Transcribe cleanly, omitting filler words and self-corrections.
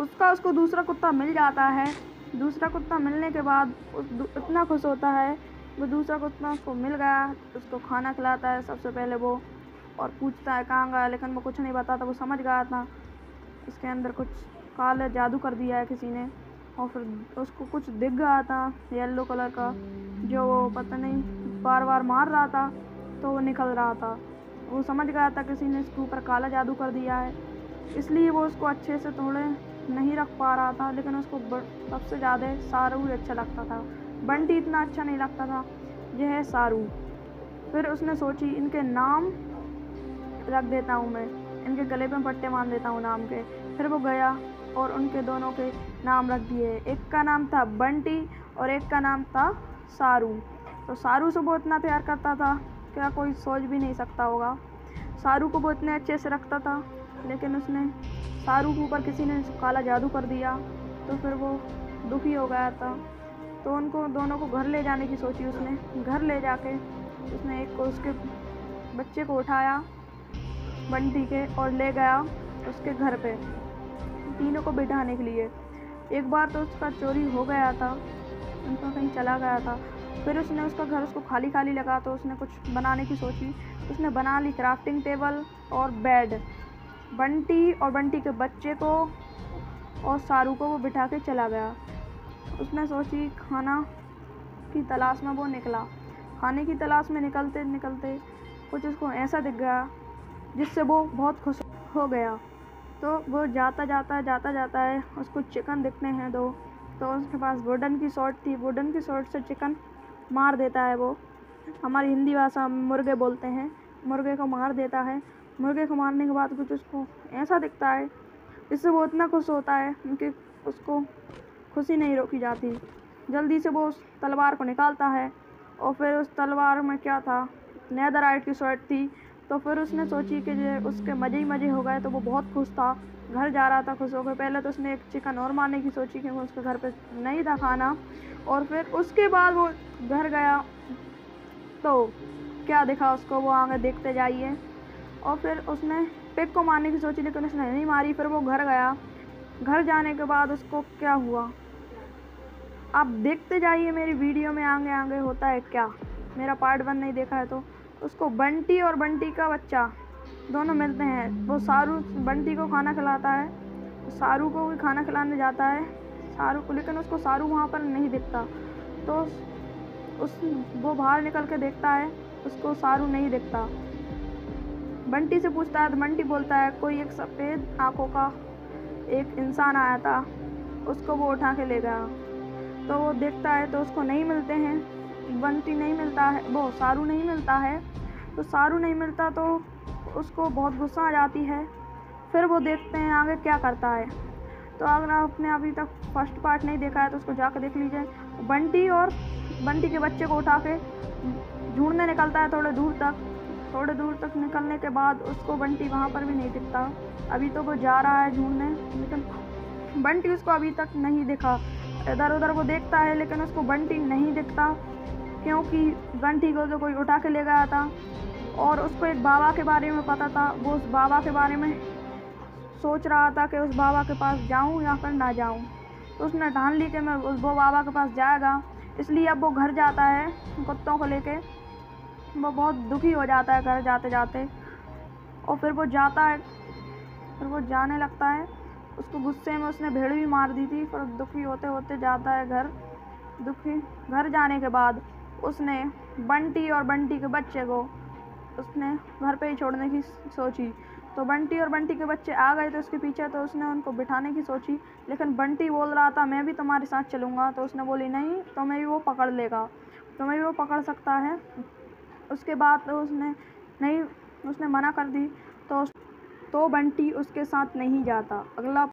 उसको दूसरा कुत्ता मिल जाता है। दूसरा कुत्ता मिलने के बाद इतना खुश होता है, वो दूसरा कुत्ता उसको मिल गया, उसको खाना खिलाता है सबसे पहले वो, और पूछता है कहाँ गया, लेकिन वो कुछ नहीं बताता। वो समझ गया था इसके अंदर कुछ काला जादू कर दिया है किसी ने, और फिर उसको कुछ दिख गया था येलो कलर का, जो वो पता नहीं बार बार मार रहा था तो वो निकल रहा था। वो समझ गया था किसी ने इसके ऊपर काला जादू कर दिया है, इसलिए वो उसको अच्छे से थोड़े नहीं रख पा रहा था। लेकिन उसको सबसे ज़्यादा सारू ही अच्छा लगता था, बंटी इतना अच्छा नहीं लगता था। यह है सारू। फिर उसने सोची इनके नाम रख देता हूँ मैं, इनके गले पे पट्टे बांध देता हूँ नाम के। फिर वो गया और उनके दोनों के नाम रख दिए। एक का नाम था बंटी और एक का नाम था सारू। तो सारू से वो इतना प्यार करता था क्या कोई सोच भी नहीं सकता होगा। सारू को वो इतने अच्छे से रखता था, लेकिन उसने सारू के ऊपर किसी ने काला जादू कर दिया, तो फिर वो दुखी हो गया था। तो उनको दोनों को घर ले जाने की सोची उसने। घर ले जाके उसने एक को उसके बच्चे को उठाया बंटी के और ले गया उसके घर पे तीनों को बिठाने के लिए। एक बार तो उसका चोरी हो गया था, उनका कहीं चला गया था। फिर उसने उसका घर उसको खाली खाली लगा, तो उसने कुछ बनाने की सोची। उसने बना ली क्राफ्टिंग टेबल और बेड। बंटी और बंटी के बच्चे को और सारू को वो बिठा के चला गया। उसने सोची खाना की तलाश में वो निकला। खाने की तलाश में निकलते निकलते कुछ उसको ऐसा दिख गया जिससे वो बहुत खुश हो गया। तो वो जाता जाता है, उसको चिकन दिखते हैं दो, तो उसके पास वुडन की शॉट थी। वुडन की शॉट से चिकन मार देता है वो, हमारी हिंदी भाषा में मुर्गे बोलते हैं। मुर्गे को मार देता है। मुर्गे को मारने के बाद कुछ उसको ऐसा दिखता है जिससे वो इतना खुश होता है कि उसको खुशी नहीं रोकी जाती। जल्दी से वो उस तलवार को निकालता है, और फिर उस तलवार में क्या था, नेदरराइट की शॉट थी। तो फिर उसने सोची कि उसके मज़े ही मज़े हो गए, तो वो बहुत खुश था, घर जा रहा था खुश होकर। पहले तो उसने एक चिकन और मारने की सोची कि वो उसके घर पे नहीं था खाना, और फिर उसके बाद वो घर गया तो क्या दिखा उसको, वो आगे देखते जाइए। और फिर उसने पिग को मारने की सोची, लेकिन उसने नहीं मारी। फिर वो घर गया। घर जाने के बाद उसको क्या हुआ आप देखते जाइए मेरी वीडियो में, आगे आगे होता है क्या। मेरा पार्ट 1 नहीं देखा है तो उसको बंटी और बंटी का बच्चा दोनों मिलते हैं। वो सारू बंटी को खाना खिलाता है, सारू को भी खाना खिलाने जाता है सारू को, लेकिन उसको सारू वहाँ पर नहीं दिखता। तो वो बाहर निकल के देखता है, उसको सारू नहीं दिखता। बंटी से पूछता है तो बंटी बोलता है कोई एक सफ़ेद आँखों का एक इंसान आया था, उसको वो उठा के ले गया। तो वो देखता है तो उसको नहीं मिलते हैं, बंटी नहीं मिलता है, वो सारू नहीं मिलता है। तो सारू नहीं मिलता तो उसको बहुत गुस्सा आ जाती है। फिर वो देखते हैं आगे क्या करता है। तो अगर आपने अभी तक फर्स्ट पार्ट नहीं देखा है तो उसको जाकर देख लीजिए। बंटी और बंटी के बच्चे को उठा के ढूंढने निकलता है थोड़े दूर तक निकलने के बाद उसको बंटी वहाँ पर भी नहीं दिखता। अभी तो वो जा रहा है ढूंढने, लेकिन बंटी उसको अभी तक नहीं दिखा। इधर उधर वो देखता है, लेकिन उसको बंटी नहीं दिखता, क्योंकि बंटी को तो कोई उठा के ले गया था। और उसको एक बाबा के बारे में पता था। वो उस बाबा के बारे में सोच रहा था कि उस बाबा के पास जाऊं या फिर ना जाऊं। तो उसने ठान ली कि मैं वो बाबा के पास जाएगा। इसलिए अब वो घर जाता है कुत्तों को लेके। वो बहुत दुखी हो जाता है घर जाते जाते, और फिर वो जाने लगता है। उसको गुस्से में उसने भेड़ भी मार दी थी। फिर दुखी होते होते जाता है घर। घर जाने के बाद उसने बंटी और बंटी के बच्चे को उसने घर पे ही छोड़ने की सोची। तो बंटी और बंटी के बच्चे आ गए थे उसके पीछे, तो उसने उनको बिठाने की सोची, लेकिन बंटी बोल रहा था मैं भी तुम्हारे साथ चलूँगा। तो उसने बोली नहीं, तुम्हें भी वो पकड़ लेगा, तुम्हें भी वो पकड़ सकता है। उसके बाद तो उसने मना कर दी। तो बंटी उसके साथ नहीं जाता। अगला